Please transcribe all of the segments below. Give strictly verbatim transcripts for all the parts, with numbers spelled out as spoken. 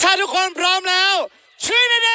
ถ้าทุกคนพร้อมแล้วช่วยหน่อยดิ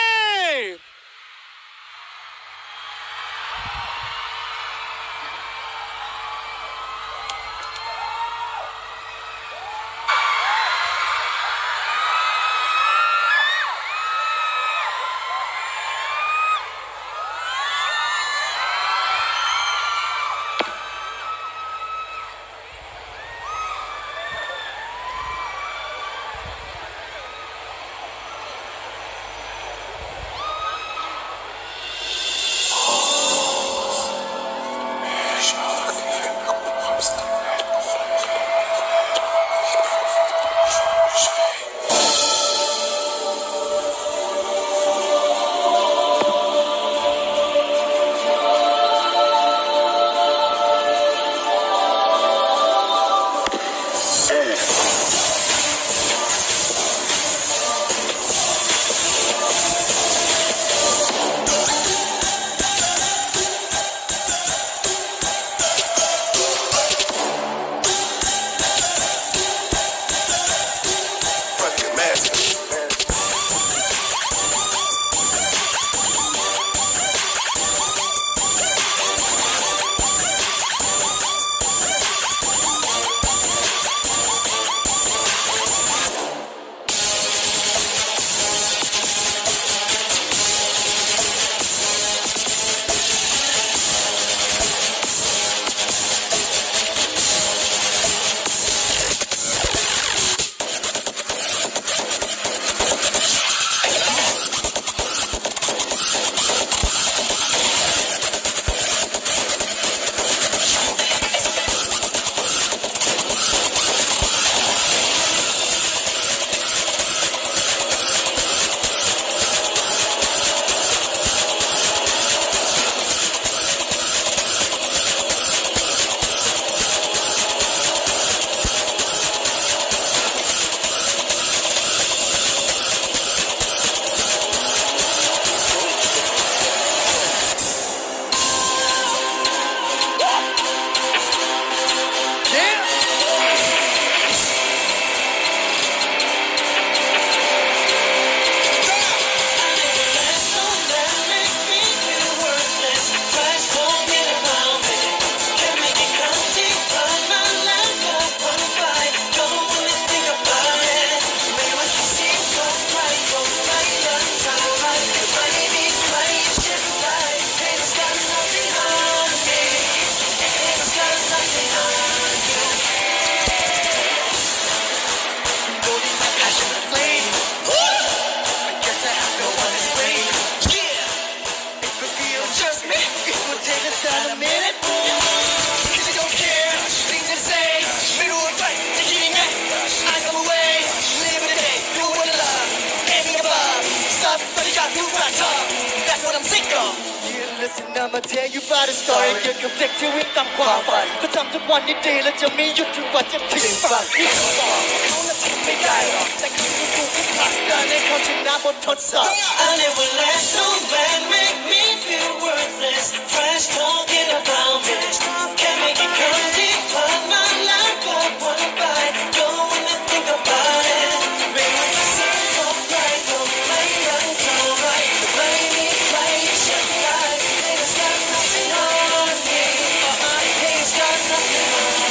มาเทอยู่บ้านสตอรี่เกี่ยวกับเด็กที่วิ่งตามความฝันก็ทำทุกวันดีๆและจะไม่หยุดจนกว่าจะถึงฝันที่เขาบอกเขาละทำไม่ได้หรอกแต่คือกูกูผลักดันให้เขาชนะบนทดสอบ I never let no man make me feel worthless Trash talking about me Can't make it come deep ผ่านมาแล้วก็วนไป Don't wanna think about it ไม่ว่าจะเสียเท่าไรก็ไม่ยังเท่าไรไม่มีใครฉันได้ Haters got nothing on me Haters got nothing on me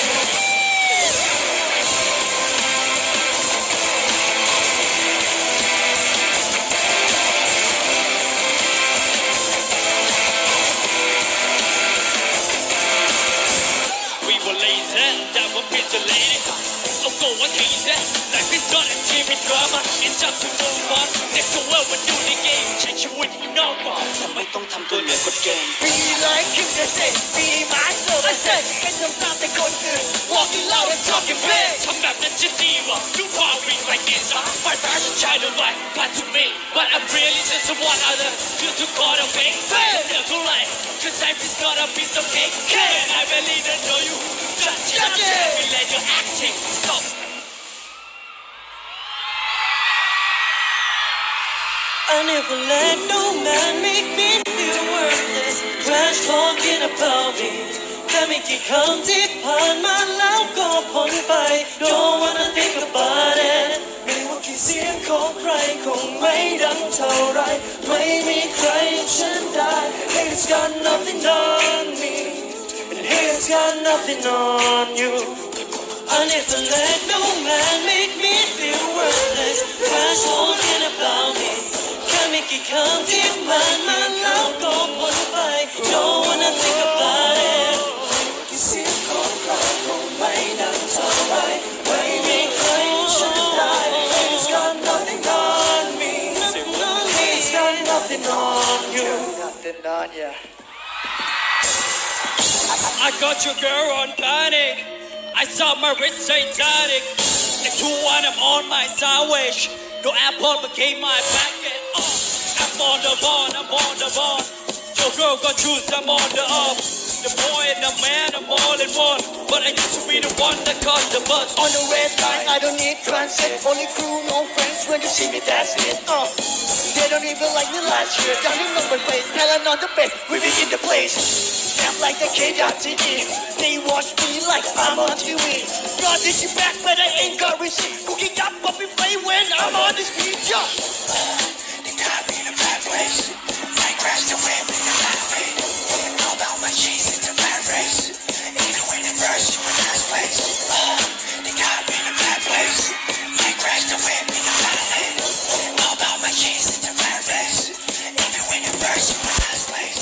We were lazy, that were pixelated. Oh, go on, easy. Life is done and T V drama. It's just to move on. Next to well, we're doing the game. Change your win, you know what? ทำไมต้องทำตัวเหนือกฎเกณฑ์ Be like you say Be myself I say ให้ทำตามแต่คนอื่น Walking loud and talking big ทำแบบนั้นจะดีวะ Do power like this My passion shine the light Back to me But I'm really just one other You took all the pain Feel to life Cause life is gonna be so cake And I really don't know you Just just me let your acting Stop I never let no man make me feel worthless Trash talking about me แค่ไม่กี่คำที่ผ่านมาแล้วก็พ้นไป Don't wanna think about it ไม่ว่ากี่เสียงของใครคงไม่ดังเท่าไรไม่มีใครฉันได้ Haters got nothing on me and haters got nothing on you I never let no man make me feel worthless Crash talking about me แค่ไม่กี่คำที่มันมันแล้วก็หมดไป Don't wanna think about it แค่เสียงของใครคงไม่ดังเท่าไรไม่มีใครฉันได้ Haters got nothing on me Haters got nothing on you Nothing on ya I got your girl on panic I saw my wrist satanic If you want I'm on my sandwich No airport became my packet uh, I'm on the ball, I'm on the ball Your girl got choose, I'm on the up The boy and the man, I'm all in one But I used to be the one that caused the buzz On the red line, I don't need transit Only crew, no friends, when you see me, that's it uh, They don't even like me last year Down in number place, telling on the bed We be in the place Snap like the K dot T V They watch me like I'm on T V Brought this shit back, but I ain't got receipt Cooking up, but we play when I'm on this beat, yeah They got me in a bad place I crashed the whip in the bad way All about my cheese, it's a bad race Even when it first, you in last place uh, They got me in a bad place I crashed the whip in the bad way All about my cheese, it's a bad race Even when it first, you in last place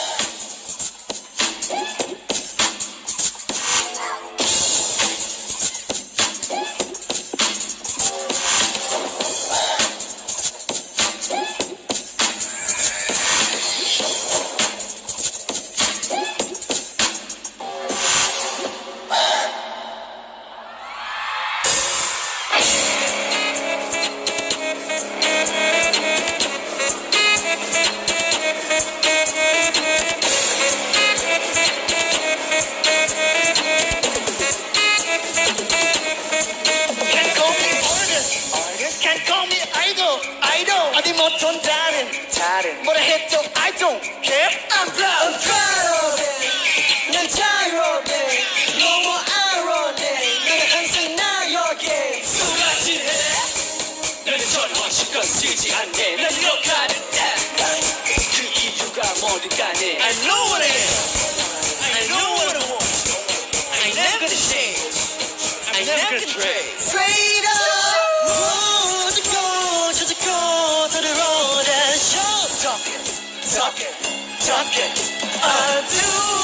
But I hit till I don't care I'm proud I'm proud of it 난 자유롭게 No more irony 내가 항상 나여게 쏟아지네 너는 전화식건 쓰지 않네 난 욕하는 그 이유가 뭐든 간에 I know what it is I know what I want I ain't never gonna change I ain't never gonna trade Straight up 모두고 저두고 들어오다 show Talk it, talk it, talk it I do